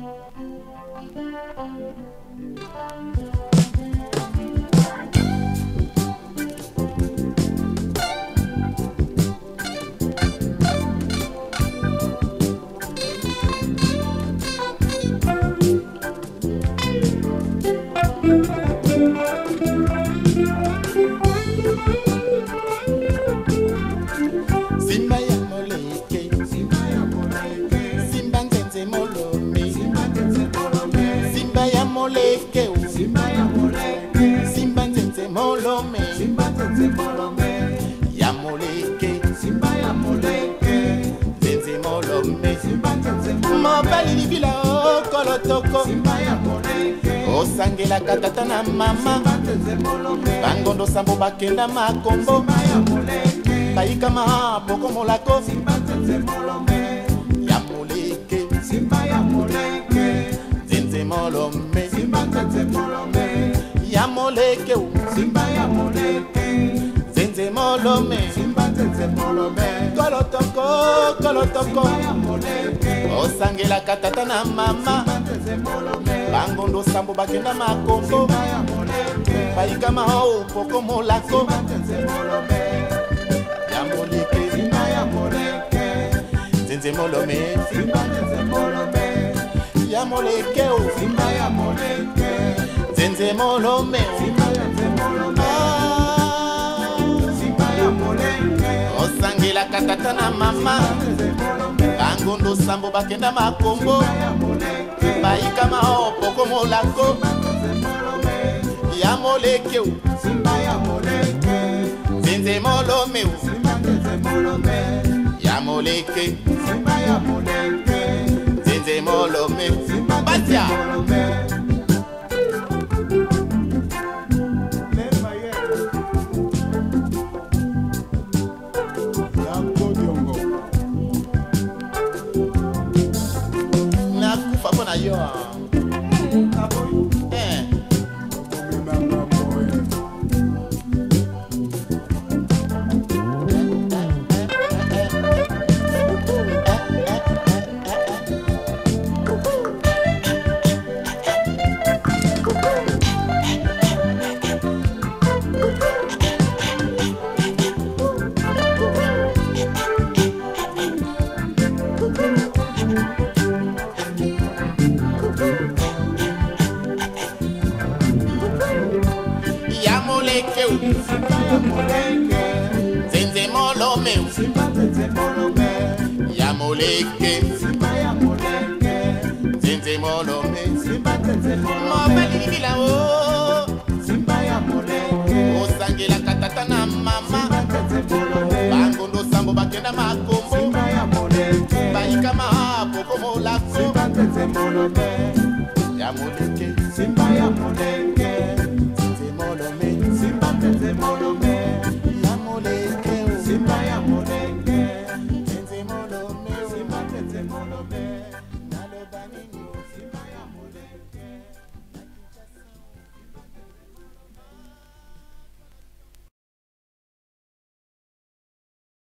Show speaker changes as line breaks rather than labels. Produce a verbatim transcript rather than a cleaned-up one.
Simba ya moleke, Simba ya moleke, Simba nzenze molome, Simba nzenze molome, Simba ya moleke, Simba ya moleke, Simba nzenze molome, Simba nzenze molome, ya moleke, Simba ya moleke, nzenze molome, Simba nzenze molome, mobali libila okolotoko, Simba ya moleke, osangela katata na mama, Simba nzenze molome, bangondo sambo bakenda makombo, Simba ya moleke, Baika mahabo molako, Simba nzenze molome, ya moleke, Simba ya moleke, nzenze molome, Simba nzenze molome, ya moleke, Simba ya moleke, nzenze molome, Simba nzenze molome, kolotoko, kolotoko, Simba ya moleke, osangela katata na mama, Simba nzenze molome, bangondo sambo bakenda makombo, Simba ya moleke, baika mahabo molako, Simba nzenze molome, Simba ya moleke, nzenze molome, Simba nzenze molome, ya moleke, Simba ya moleke, nzenze molome, Simba nzenze molome, Simba ya moleke, osangela katata na mama, bangondo sambo bakenda makombo, Simba ya moleke, baika mahopoko molako, ya moleke, Simba ya moleke, nzenze molome, ya moleke, Simba ya moleke, nzenze molome, Batia. Nakufa pona yo. Eh. Simba ya moleke, nzenze molome, Simba nzenze molome, ya moleke, Simba ya moleke, nzenze molome, Simba nzenze molome, mobali libila o, Simba ya moleke, osangela katata na mama, Simba nzenze molome, bangondo sambo bakenda makombo, Simba ya moleke, baika mahabo molako, Simba nzenze molome, ya moleke, Simba ya moleke.